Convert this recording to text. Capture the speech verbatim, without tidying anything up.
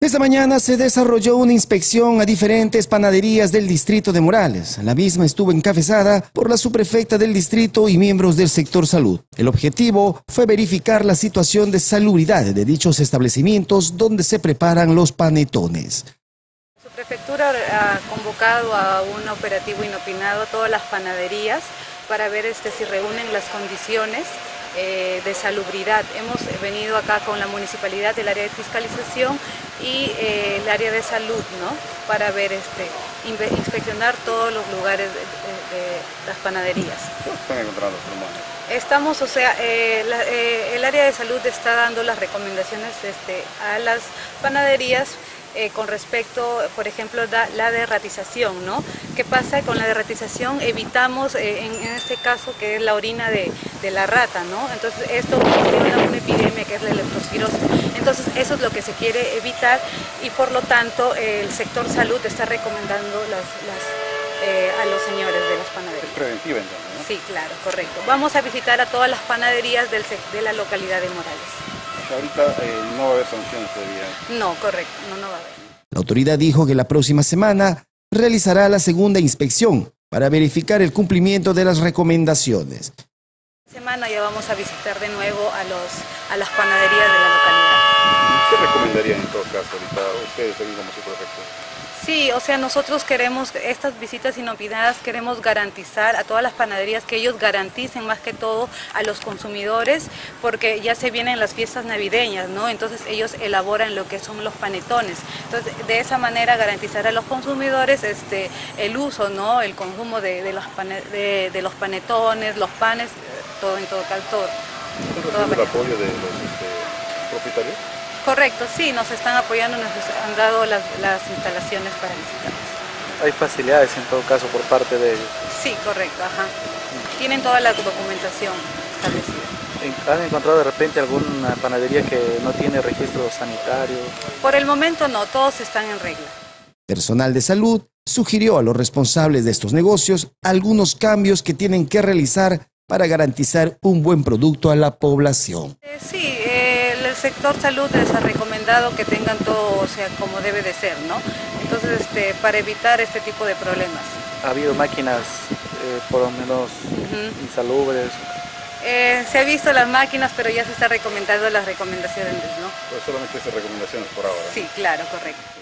Esta mañana se desarrolló una inspección a diferentes panaderías del distrito de Morales. La misma estuvo encabezada por la subprefecta del distrito y miembros del sector salud. El objetivo fue verificar la situación de salubridad de dichos establecimientos donde se preparan los panetones. Su prefectura ha convocado a un operativo inopinado a todas las panaderías para ver este, si reúnen las condiciones eh, de salubridad. Hemos venido acá con la municipalidad, el área de fiscalización y eh, el área de salud, ¿no? Para ver, este, inspeccionar todos los lugares de, de, de las panaderías. ¿Cómo están encontrando los pulmones? Estamos, o sea, eh, la, eh, el área de salud está dando las recomendaciones este, a las panaderías Eh, con respecto, por ejemplo, da, la derratización, ¿no? ¿Qué pasa? Con la derratización evitamos, eh, en, en este caso, que es la orina de, de la rata, ¿no? Entonces, esto ocasiona una epidemia que es la leptospirosis. Entonces, eso es lo que se quiere evitar y, por lo tanto, eh, el sector salud está recomendando las, las, eh, a los señores de las panaderías. Es preventiva, entonces, ¿no? Sí, claro, correcto. Vamos a visitar a todas las panaderías del, de la localidad de Morales. Ahorita eh, no va a haber sanciones todavía. No, correcto, no, no va a haber. La autoridad dijo que la próxima semana realizará la segunda inspección para verificar el cumplimiento de las recomendaciones. Esta semana ya vamos a visitar de nuevo a, los, a las panaderías de la localidad. ¿Qué recomendarían en todo caso ahorita ustedes aquí como subprefectos? Sí, o sea, nosotros queremos, estas visitas inopinadas, queremos garantizar a todas las panaderías que ellos garanticen más que todo a los consumidores, porque ya se vienen las fiestas navideñas, ¿no? Entonces ellos elaboran lo que son los panetones. Entonces, de esa manera garantizar a los consumidores este, el uso, ¿no? El consumo de, de, los, pane, de, de los panetones, los panes, todo en todo caso. Todo, ¿Están recibiendo el apoyo de los este, propietarios? Correcto, sí, nos están apoyando, nos han dado las, las instalaciones para visitarlos. Hay facilidades en todo caso por parte de ellos. Sí, correcto, ajá. Tienen toda la documentación establecida. ¿Han encontrado de repente alguna panadería que no tiene registro sanitario? Por el momento no, todos están en regla. Personal de salud sugirió a los responsables de estos negocios algunos cambios que tienen que realizar para garantizar un buen producto a la población. Eh, sí, eh, el sector salud les ha recomendado que tengan todo, o sea, como debe de ser, ¿no? Entonces, este, para evitar este tipo de problemas. ¿Ha habido máquinas eh, por lo menos uh-huh. insalubres? Eh, se ha visto las máquinas, pero ya se está recomendando las recomendaciones, ¿no? Pues solamente esas recomendaciones por ahora. Sí, claro, correcto.